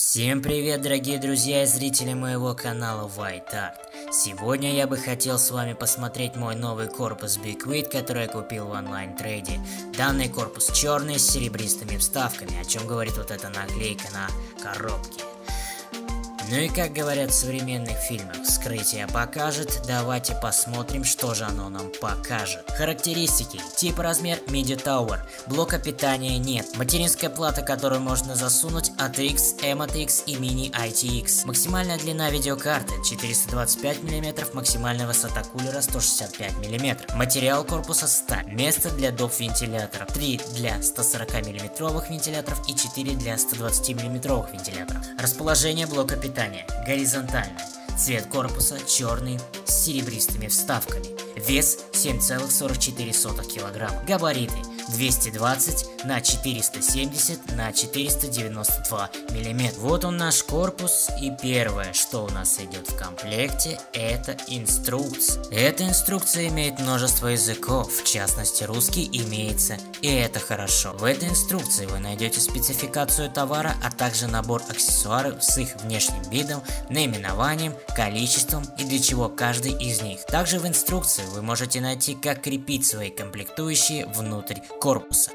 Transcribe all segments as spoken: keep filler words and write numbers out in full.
Всем привет, дорогие друзья и зрители моего канала White Art. Сегодня я бы хотел с вами посмотреть мой новый корпус Bigwit, который я купил в онлайн-трейде. Данный корпус черный с серебристыми вставками, о чем говорит вот эта наклейка на коробке. Ну и как говорят в современных фильмах, вскрытие покажет, давайте посмотрим, что же оно нам покажет. Характеристики: тип, размер Media Tower, блока питания нет, материнская плата, которую можно засунуть эй ти экс, эм ти экс и Mini ай ти экс, максимальная длина видеокарты четыреста двадцать пять миллиметров, максимальная высота кулера сто шестьдесят пять миллиметров, материал корпуса сталь, место для доп. Вентиляторов, три для ста сорока миллиметровых вентиляторов и четыре для ста двадцати миллиметровых вентиляторов. Расположение блока питания: горизонтальное. Цвет корпуса черный с серебристыми вставками. Вес семь целых сорок четыре сотых килограмма. Габариты двести двадцать на четыреста семьдесят на четыреста девяносто два миллиметра. Вот он, наш корпус, и первое, что у нас идет в комплекте, это инструкция. Эта инструкция имеет множество языков, в частности русский имеется, и это хорошо. В этой инструкции вы найдете спецификацию товара, а также набор аксессуаров с их внешним видом, наименованием, количеством и для чего каждый из них. Также в инструкции вы можете найти, как крепить свои комплектующие внутрь корпуса.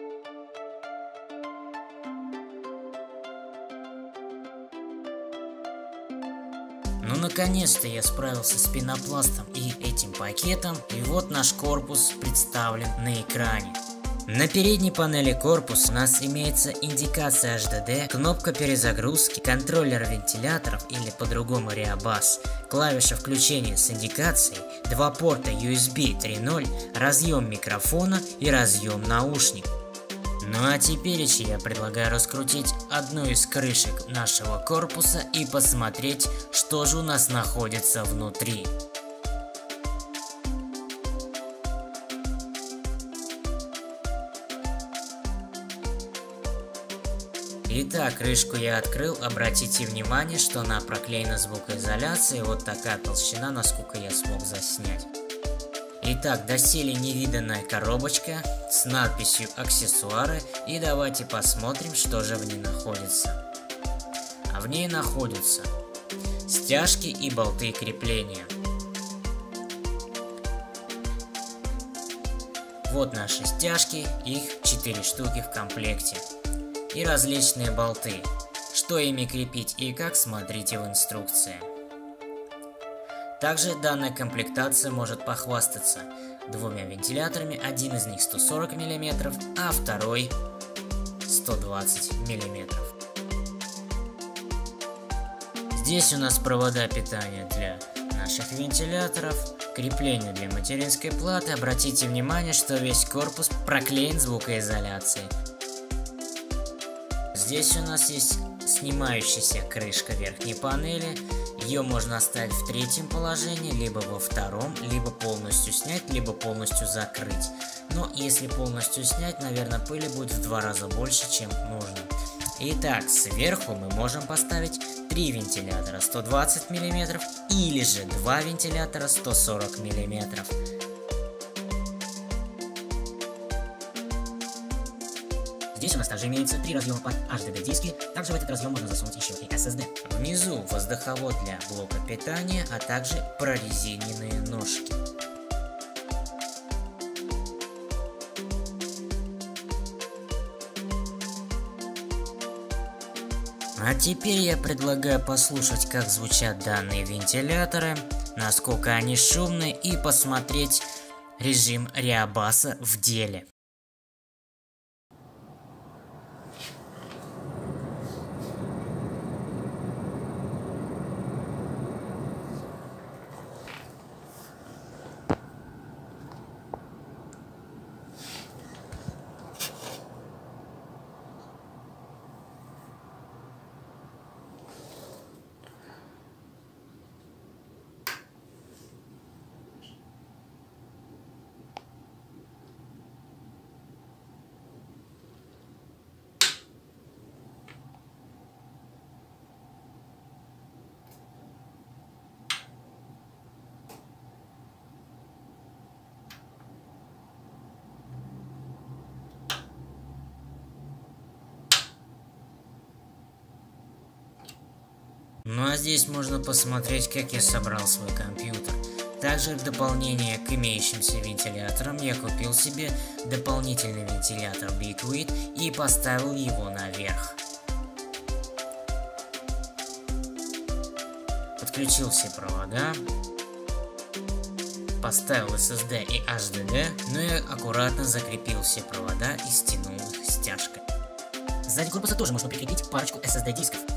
Ну, наконец-то я справился с пенопластом и этим пакетом, и вот наш корпус представлен на экране. На передней панели корпуса у нас имеется индикация эйч ди ди, кнопка перезагрузки, контроллер вентиляторов или по-другому реабас, клавиша включения с индикацией, два порта ю эс би три ноль, разъем микрофона и разъем наушников. Ну а теперь я предлагаю раскрутить одну из крышек нашего корпуса и посмотреть, что же у нас находится внутри. Итак, крышку я открыл, обратите внимание, что она проклеена звукоизоляцией, вот такая толщина, насколько я смог заснять. Итак, доселе невиданная коробочка с надписью «Аксессуары», и давайте посмотрим, что же в ней находится. А в ней находятся стяжки и болты крепления. Вот наши стяжки, их четыре штуки в комплекте. И различные болты. Что ими крепить и как, смотрите в инструкции. Также данная комплектация может похвастаться двумя вентиляторами, один из них сто сорок миллиметров, а второй сто двадцать миллиметров. Здесь у нас провода питания для наших вентиляторов, крепление для материнской платы. Обратите внимание, что весь корпус проклеен звукоизоляцией. Здесь у нас есть снимающаяся крышка верхней панели. Ее можно оставить в третьем положении, либо во втором, либо полностью снять, либо полностью закрыть. Но если полностью снять, наверное, пыли будет в два раза больше, чем нужно. Итак, сверху мы можем поставить три вентилятора сто двадцать миллиметров или же два вентилятора сто сорок миллиметров. Здесь у нас также имеется три разъема под эйч ди ди диски, также в этот разъем можно засунуть еще и эс эс ди. Внизу воздуховод для блока питания, а также прорезиненные ножки. А теперь я предлагаю послушать, как звучат данные вентиляторы, насколько они шумные, и посмотреть режим реабаса в деле. Ну а здесь можно посмотреть, как я собрал свой компьютер. Также в дополнение к имеющимся вентиляторам я купил себе дополнительный вентилятор Becquith и поставил его наверх. Подключил все провода, поставил эс эс ди и эйч ди ди, ну и аккуратно закрепил все провода и стянул их стяжкой. Сзади корпуса тоже можно прикрепить парочку эс эс ди дисков.